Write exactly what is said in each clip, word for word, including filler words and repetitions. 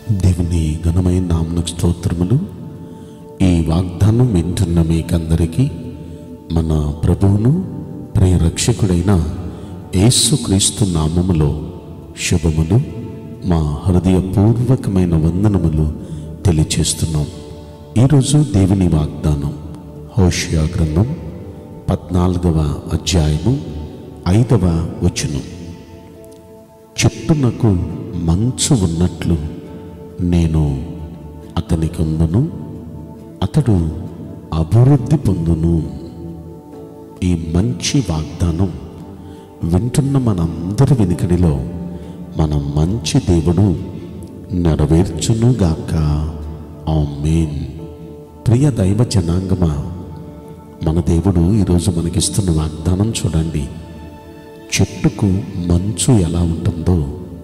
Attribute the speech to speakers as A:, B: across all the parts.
A: దేవుని ఘనమైన నామమునకు స్తోత్రములు. ఈ వాగ్దానం వింటున్న మీకందరికీ మన ప్రభువును ప్రియ రక్షకుడైన యేసుక్రీస్తు నామములో శుభములు, మా హృదయపూర్వకమైన వందనములు తెలియచేస్తున్నాం. ఈరోజు దేవుని వాగ్దానం హోషేయ గ్రంథం పద్నాలుగవ అధ్యాయము ఐదవ వచనం. చెట్టునకు మంచు ఉన్నట్లు నేను అతనికి ఉందును, అతడు అభివృద్ధి పొందును. ఈ మంచి వాగ్దానం వింటున్న మనందరి వెనుకడిలో మన మంచి దేవుడు నెరవేర్చునుగాక. ఆమేన్. ప్రియ దైవ జనాంగమా, మన దేవుడు ఈరోజు మనకిస్తున్న వాగ్దానం చూడండి. చెట్టుకు మంచు ఎలా ఉంటుందో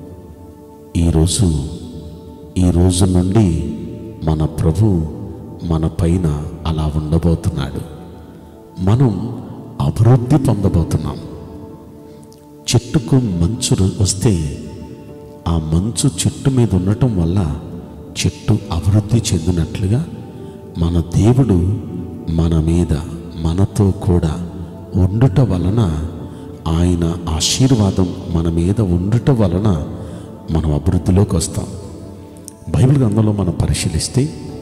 A: ఈరోజు ఈ రోజు నుండి మన ప్రభు మన పైన అలా ఉండబోతున్నాడు. మనం అభివృద్ధి పొందబోతున్నాం. చెట్టుకు మంచు వస్తే ఆ మంచు చెట్టు మీద ఉండటం వల్ల చెట్టు అభివృద్ధి చెందినట్లుగా మన దేవుడు మన మీద మనతో కూడా ఉండుట వలన, ఆయన ఆశీర్వాదం మన మీద ఉండుట వలన మనం అభివృద్ధిలోకి వస్తాం. బైబిల్ గ్రంథంలో మనం పరిశీలిస్తే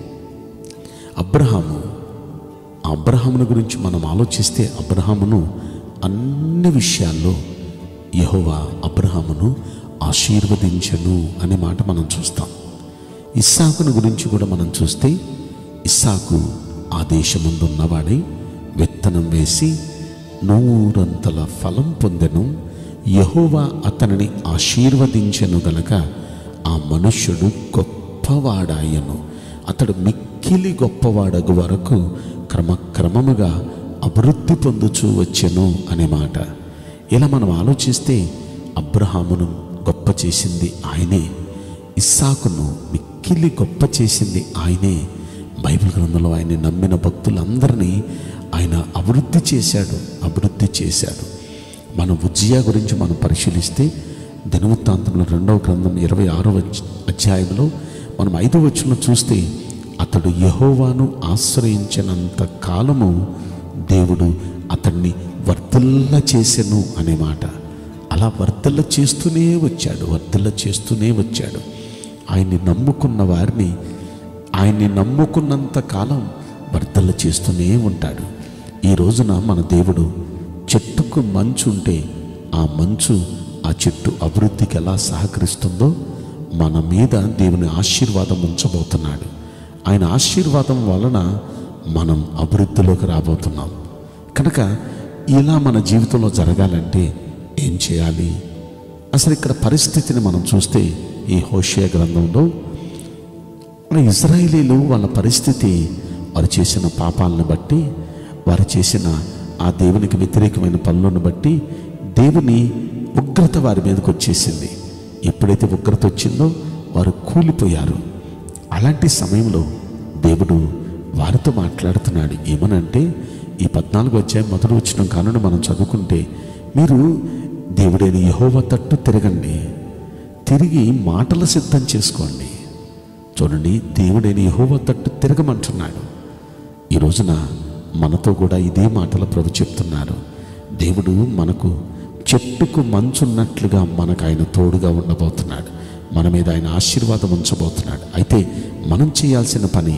A: అబ్రహాము అబ్రహామును గురించి మనం ఆలోచిస్తే అబ్రహామును అన్ని విషయాల్లో యెహోవా అబ్రహామును ఆశీర్వదించెను అనే మాట మనం చూస్తాం. ఇస్సాకును గురించి కూడా మనం చూస్తే ఇస్సాకు ఆ దేశమందు ఉన్నవాడై విత్తనం వేసి నూరంతల ఫలం పొందెను. యెహోవా అతనిని ఆశీర్వదించెను గనక ఆ మనుష్యుడు గొప్పవాడాయను. అతడు మిక్కిలి గొప్పవాడగు వరకు క్రమక్రమముగా అభివృద్ధి పొందుచూ వచ్చెను అనే మాట. ఇలా మనం ఆలోచిస్తే అబ్రహామును గొప్ప చేసింది ఆయనే, ఇస్సాకును మిక్కిలి గొప్ప చేసింది ఆయనే. బైబిల్ గ్రంథంలో ఆయన్ని నమ్మిన భక్తులందరినీ ఆయన అభివృద్ధి చేశాడు అభివృద్ధి చేశాడు మన ఉజ్జియా గురించి మనం పరిశీలిస్తే దినవృత్తాంతంలో రెండవ గ్రంథం ఇరవై ఆరవ అధ్యాయంలో మనం ఐదవ వచనం చూస్తే అతడు యెహోవాను ఆశ్రయించినంత కాలము దేవుడు అతన్ని వర్ధిల్ల చేసెను అనే మాట. అలా వర్ధిల్ల చేస్తూనే వచ్చాడు వర్ధిల్ల చేస్తూనే వచ్చాడు ఆయన్ని నమ్ముకున్న వారిని ఆయన్ని నమ్ముకున్నంత కాలం వర్ధిల్ల చేస్తూనే ఉంటాడు. ఈ రోజున మన దేవుడు చెట్టుకు మంచు ఉంటే ఆ మంచు ఆ చెట్టు అభివృద్ధికి ఎలా సహకరిస్తుందో మన మీద దేవుని ఆశీర్వాదం ఉంచబోతున్నాడు. ఆయన ఆశీర్వాదం వలన మనం అభివృద్ధిలోకి రాబోతున్నాం. కనుక ఇలా మన జీవితంలో జరగాలంటే ఏం చేయాలి? అసలు ఇక్కడ పరిస్థితిని మనం చూస్తే ఈ హోషేయ గ్రంథంలో ఇశ్రాయేలీలు వాళ్ళ పరిస్థితి, వారు చేసిన పాపాలను బట్టి, వారు చేసిన ఆ దేవునికి వ్యతిరేకమైన పనులను బట్టి దేవుని ఉగ్రత వారి మీదకి వచ్చేసింది. ఎప్పుడైతే ఉగ్రత వచ్చిందో వారు కూలిపోయారు. అలాంటి సమయంలో దేవుడు వారితో మాట్లాడుతున్నాడు. ఏమనంటే ఈ పద్నాలుగు అధ్యాయం మొదలు వచ్చిన కానుండి మనం చదువుకుంటే, మీరు దేవుడైన యెహోవా తట్టు తిరగండి, తిరిగి మాటలు సిద్ధం చేసుకోండి. చూడండి, దేవుడైన యెహోవా తట్టు తిరగమంటున్నాడు. ఈ రోజున మనతో కూడా ఇదే మాటలు ప్రభు చెప్తున్నారు. దేవుడు మనకు చెట్టుకు మంచున్నట్లుగా మనకు ఆయన తోడుగా ఉండబోతున్నాడు. మన మీద ఆయన ఆశీర్వాదం ఉంచబోతున్నాడు. అయితే మనం చేయాల్సిన పని,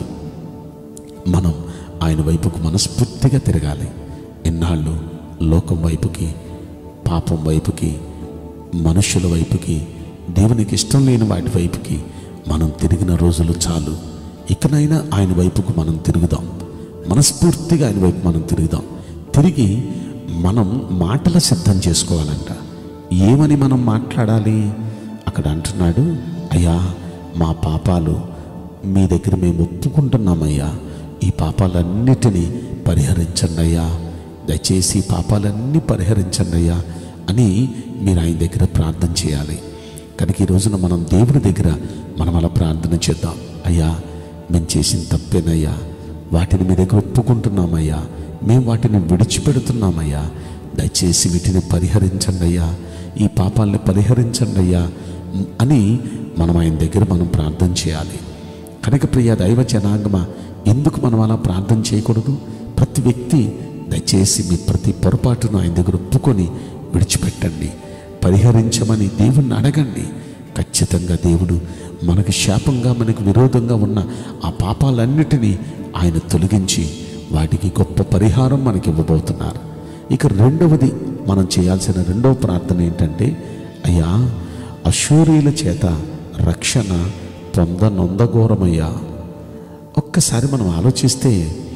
A: మనం ఆయన వైపుకు మనస్ఫూర్తిగా తిరగాలి. ఎన్నాళ్ళు లోకం వైపుకి, పాపం వైపుకి, మనుషుల వైపుకి, దేవునికి ఇష్టం లేని వాటి వైపుకి మనం తిరిగిన రోజులు చాలు. ఇకనైనా ఆయన వైపుకు మనం తిరుగుదాం. మనస్ఫూర్తిగా ఆయన వైపు మనం తిరుగుదాం. తిరిగి మనం మాటలు సిద్ధం చేసుకోవాలంట. ఏమని మనం మాట్లాడాలి? అక్కడ అంటున్నాడు, అయ్యా మా పాపాలు మీ దగ్గర మేము ఒప్పుకుంటున్నామయ్యా, ఈ పాపాలన్నిటినీ పరిహరించండి అయ్యా, దయచేసి పాపాలన్నీ పరిహరించండి అయ్యా అని మీరు ఆయన దగ్గర ప్రార్థన చేయాలి. కనుక ఈ రోజున మనం దేవుని దగ్గర మనం అలా ప్రార్థన చేద్దాం. అయ్యా మేము చేసిన తప్పేనయ్యా, వాటిని మీ దగ్గర ఒప్పుకుంటున్నామయ్యా, మేము వాటిని విడిచిపెడుతున్నామయ్యా, దయచేసి వీటిని పరిహరించండి అయ్యా, ఈ పాపాలని పరిహరించండి అయ్యా, అని మనం ఆయన దగ్గర మనం ప్రార్థన చేయాలి. కనుక ప్రియ దైవ జనాంగమ, ఎందుకు మనం అలా ప్రార్థన చేయకూడదు? ప్రతి వ్యక్తి దయచేసి మీ ప్రతి పొరపాటును ఆయన దగ్గర ఒప్పుకొని విడిచిపెట్టండి, పరిహరించమని దేవుణ్ణి అడగండి. ఖచ్చితంగా దేవుడు మనకు శాపంగా, మనకు విరోధంగా ఉన్న ఆ పాపాలన్నిటినీ ఆయన తొలగించి వాటికి గొప్ప పరిహారం మనకి ఇవ్వబోతున్నారు. ఇక రెండవది మనం చేయాల్సిన రెండవ ప్రార్థన ఏంటంటే, అయ్యా అశూరీల చేత రక్షణ పొందనొందఘోరమయ్యా. ఒక్కసారి మనం ఆలోచిస్తే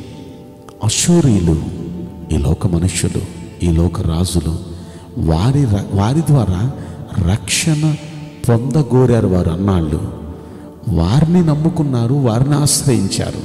A: అశూరీలు ఈ లోక మనుష్యులు, ఈ లోక రాజులు, వారి వారి ద్వారా రక్షణ పొందగోరారు. వారు అన్నాళ్ళు వారిని నమ్ముకున్నారు, వారిని ఆశ్రయించారు.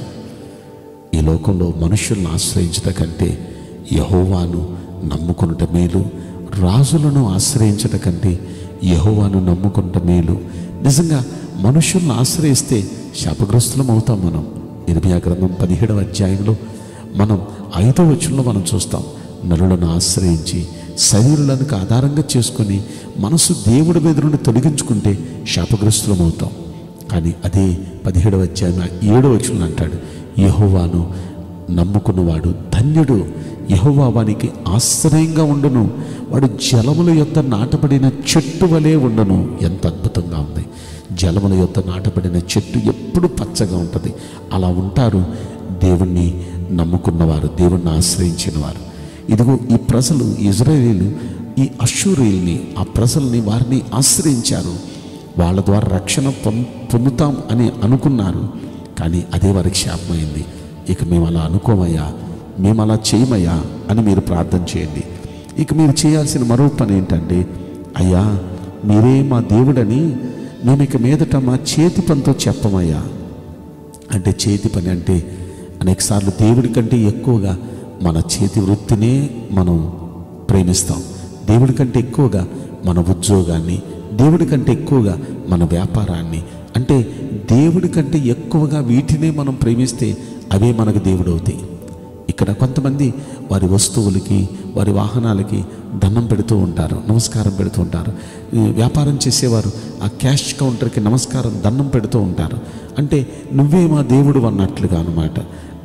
A: ఈ లోకంలో మనుషులను ఆశ్రయించడం కంటే యెహోవాను నమ్ముకునుట మేలు, రాజులను ఆశ్రయించడం కంటే యెహోవాను నమ్ముకునుట మేలు. నిజంగా మనుషులను ఆశ్రయిస్తే శాపగ్రస్తులం అవుతాం. మనం ఇర్మీయా గ్రంథం పదిహేడవ అధ్యాయంలో మనం ఐదవ వచనంలో మనం చూస్తాం, నరులను ఆశ్రయించి శరీరులకు ఆధారంగా చేసుకొని మనసు దేవుడి మీద నుండి తొలగించుకుంటే శాపగ్రస్తులం అవుతాం. కానీ అదే పదిహేడవ అధ్యాయం ఏడవ వచనంలో అంటాడు, యెహోవాను నమ్ముకున్నవాడు ధన్యుడు, యెహోవా వానికి ఆశ్రయంగా ఉండును, వాడు జలముల యొద్ద నాటబడిన చెట్టు వలె ఉండును. ఎంత అద్భుతంగా ఉంది! జలముల యొద్ద నాటబడిన చెట్టు ఎప్పుడు పచ్చగా ఉంటుంది. అలా ఉంటారు దేవుణ్ణి నమ్ముకున్నవారు, దేవుణ్ణి ఆశ్రయించిన వారు. ఇదిగో ఈ ప్రజలు, ఇజ్రాయేలీలు ఈ అష్షూరీయుల్ని, ఆ ప్రజల్ని, వారిని ఆశ్రయించారు. వాళ్ళ ద్వారా రక్షణ పొందుతాం అని అనుకున్నారు. కానీ అదే వారికి శాపమైంది. ఇక మేము అలా అనుకోమయ్యా, మేము అలా చేయమయ్యా అని మీరు ప్రార్థన చేయండి. ఇక మీరు చేయాల్సిన మరో పని ఏంటంటే, అయ్యా మీరే మా దేవుడని మేము ఇక మీదట మా చేతి పనితో చెప్పమయ్యా. అంటే చేతి పని అంటే అనేకసార్లు దేవుడి కంటే ఎక్కువగా మన చేతి వృత్తినే మనం ప్రేమిస్తాం. దేవుడి కంటే ఎక్కువగా మన ఉద్యోగాన్ని, దేవుడి కంటే ఎక్కువగా మన వ్యాపారాన్ని, అంటే దేవుడి కంటే ఎక్కువగా వీటినే మనం ప్రేమిస్తే అవే మనకు దేవుడు అవుతాయి. ఇక్కడ కొంతమంది వారి వస్తువులకి, వారి వాహనాలకి దండం పెడుతూ ఉంటారు, నమస్కారం పెడుతూ ఉంటారు. వ్యాపారం చేసేవారు ఆ క్యాష్ కౌంటర్కి నమస్కారం, దండం పెడుతూ ఉంటారు. అంటే నువ్వే మా దేవుడు అన్నట్లుగా అన్నమాట.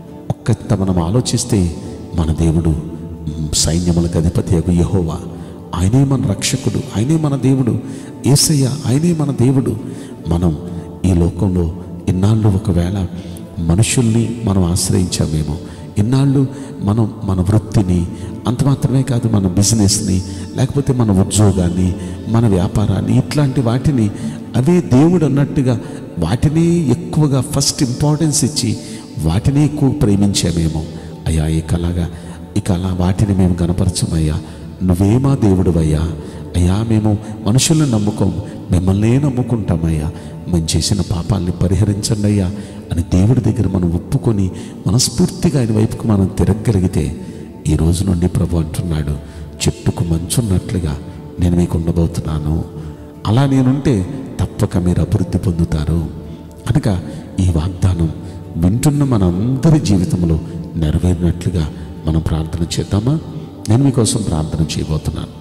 A: ఒక్క మనం ఆలోచిస్తే మన దేవుడు సైన్యములకు అధిపతి యగు యెహోవా, ఆయనే మన రక్షకుడు, ఆయనే మన దేవుడు. యేసయ్య ఆయనే మన దేవుడు. మనం ఈ లోకంలో ఇన్నాళ్ళు ఒకవేళ మనుషుల్ని మనం ఆశ్రయించామేమో, ఇన్నాళ్ళు మనం మన వృత్తిని, అంత మాత్రమే కాదు మన బిజినెస్ని, లేకపోతే మన ఉద్యోగాన్ని, మన వ్యాపారాన్ని, ఇట్లాంటి వాటిని అవే దేవుడు అన్నట్టుగా వాటిని ఎక్కువగా ఫస్ట్ ఇంపార్టెన్స్ ఇచ్చి వాటిని ఎక్కువ ప్రేమించామేమో. అయ్యా ఇక అలాగా ఇక అలా వాటిని మేము గణపరచమయ్యా, నువ్వే మా దేవుడువయ్యా. అయ్యా మేము మనుషులను నమ్ముకోం, మిమ్మల్నే నమ్ముకుంటామయ్యా, మేము చేసిన పాపాలని పరిహరించండి అయ్యా అని దేవుడి దగ్గర మనం ఒప్పుకొని మనస్ఫూర్తిగా ఆయన వైపుకు మనం తిరగగలిగితే, ఈ రోజు నుండి ప్రభు అంటున్నాడు, చెట్టుకు మంచున్నట్లుగా నేను మీకు ఉండబోతున్నాను. అలా నేనుంటే తప్పక మీరు అభివృద్ధి పొందుతారు. కనుక ఈ వాగ్దానం వింటున్న మనందరి జీవితంలో నెరవేరినట్లుగా మనం ప్రార్థన చేద్దామా? నేను మీకోసం ప్రార్థన చేయబోతున్నాను.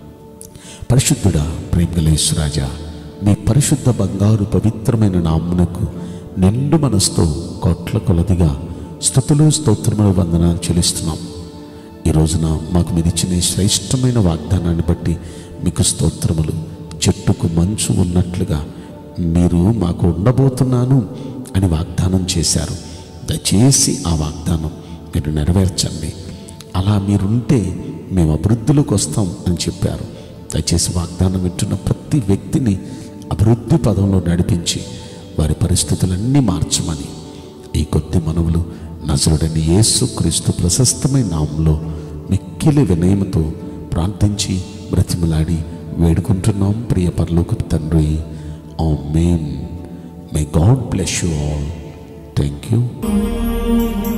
A: పరిశుద్ధుడా, ప్రేమగల యేసురాజా, మీ పరిశుద్ధ బంగారు పవిత్రమైన నామమునకు నిండు మనసుతో కోట్ల కొలదిగా స్తుతులు, స్తోత్రములు, వందనాలు చెల్లిస్తున్నాం. ఈ రోజున మాకు మీరు ఇచ్చిన శ్రేష్టమైన వాగ్దానాన్ని బట్టి మీకు స్తోత్రములు. చెట్టుకు మంచు ఉన్నట్లుగా మీరు మాకు ఉండబోతున్నాను అని వాగ్దానం చేశారు. దయచేసి ఆ వాగ్దానం మీరు నెరవేర్చండి. అలా మీరుంటే మేము అభివృద్ధిలోకి వస్తాం అని చెప్పారు. దయచేసి వాగ్దానం వింటున్న ప్రతి వ్యక్తిని అభివృద్ధి పదంలో నడిపించి వారి పరిస్థితులన్నీ మార్చమని ఈ కొద్ది మనవులు నజరుడైన యేసుక్రీస్తు ప్రశస్తమైన నామంలో మిక్కిలి వినయముతో ప్రార్థించి బ్రతిమలాడి వేడుకుంటున్నాం ప్రియ పరలోకపు తండ్రి. ఆమేన్. May God bless you all. Thank you.